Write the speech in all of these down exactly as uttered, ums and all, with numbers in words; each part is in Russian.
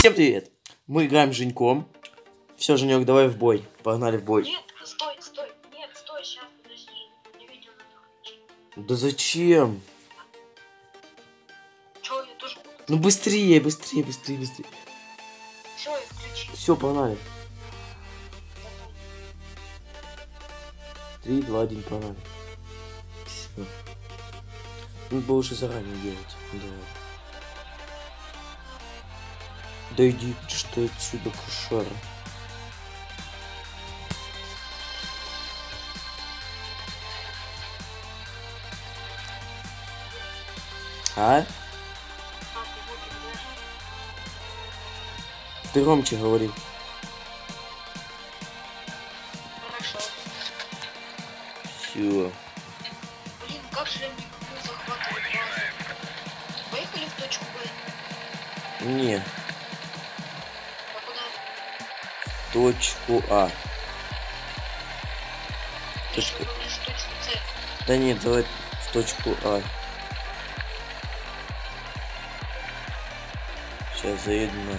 Всем привет! Мы играем с Женьком. Все, Женек, давай в бой. Погнали в бой. Нет, стой, стой. Нет, стой, сейчас, подожди. Мне видео надо включить. Да зачем? Чё, я тоже буду? Ну быстрее, быстрее, быстрее, быстрее. Все, я включил. Все, погнали. Три, два, один, погнали. Все. Надо было уже заранее делать. Да. Да иди, что отсюда, кошара. А? А, ты вот, да? Ты громче говори. Хорошо. Все. Блин, как же я не могу захватывать базу? Поехали в точку Б. Не, А куда? точку А. Ты Точка. же говоришь точку С. Да нет, давай в точку А. Сейчас заеду на...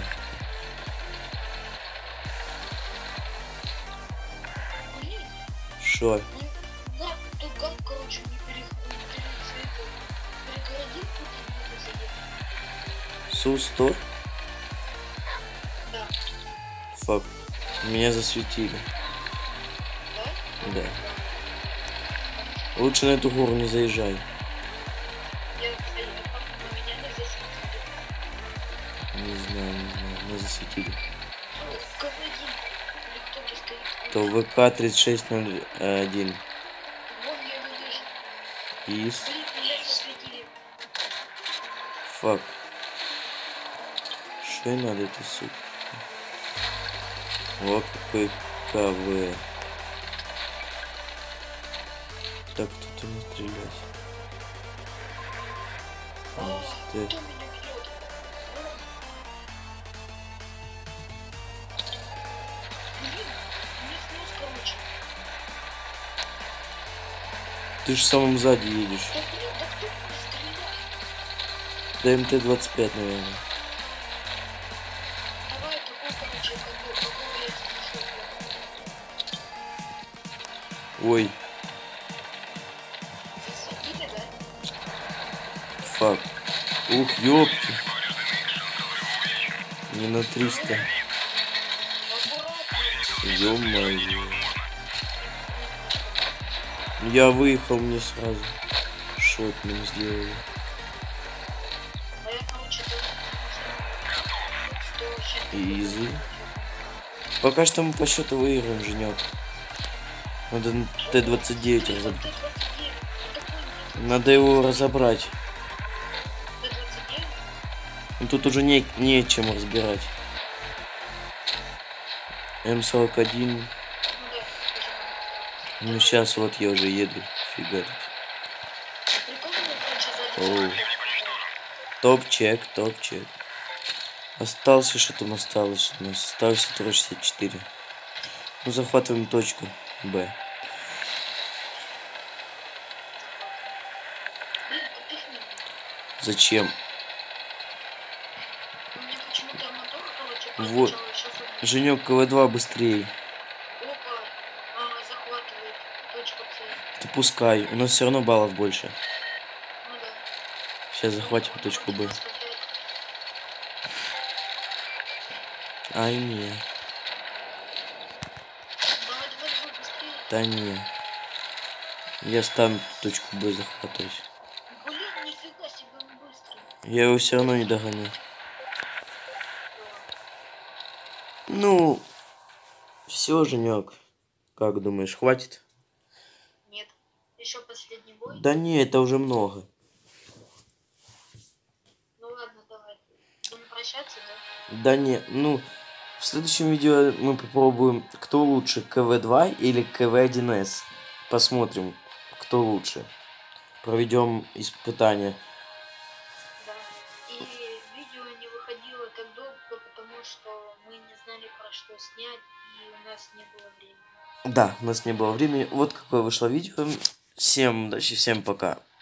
Блин, Шо? ну, на, ты как, короче, не переходит, перегородил тут и не заехал. Су сто? Да. Фак. Меня засветили. Да? Да. Лучше на эту гору не заезжай. Я заехал, но меня не засветили. Не знаю, не знаю. Меня засветили. Ну, КВ один. Или кто-то стоит. То ВК тридцать шесть ноль один. Вон я его вижу. Из. Блин, меня засветили. Фак. Что и надо это, сука? О, какой КВ. Так, тут ему стрелять. О, кто Ништяк. меня бьет? Блин, мне снес, короче. Ты же в самом сзади едешь. Да блин, да кто меня стреляет? Да МТ двадцать пять, наверное. Давай такой, короче, какой, какого я тебе нашел. Ой, Засветили, да? фак. Ух, ёпки. Не на триста. Аккуратно. Ё-моё. Я выехал мне сразу. Шот мне сделали. А я, короче, тоже Изи. Пока что мы по счету выиграем, Женек. Надо Т двадцать девять разобрать. Надо его разобрать. Ну, тут уже не, нечем разбирать. М сорок один. Ну сейчас вот я уже еду. Фигарить. Оу. Топ-чек, топ-чек. Остался, что там осталось у нас? Остался три шестьдесят четыре. Ну, захватываем точку Б. Зачем? Вот. Женек, КВ два быстрее. Опа. А, захватывает. Точка С. Ты пускай. У нас все равно баллов больше. Ну да. Сейчас захватим точку Б. Ай, не. Давай, давай, давай, быстрее. Да не. Я стану точку Б захватывать. Блин, нифига себе, он быстрый. Я его все равно не догоню. Ну, все, Женек. Как думаешь, хватит? Нет. Еще последний бой? Да не, это уже много. Ну ладно, давай. Будем прощаться, да? Да не, ну, в следующем видео мы попробуем, кто лучше, КВ два или КВ один эс. Посмотрим, кто лучше. Проведем испытание. Да. И видео не выходило так долго, потому что мы не знали, про что снять, и у нас не было времени. Да, у нас не было времени. Вот какое вышло видео. Всем удачи, всем пока.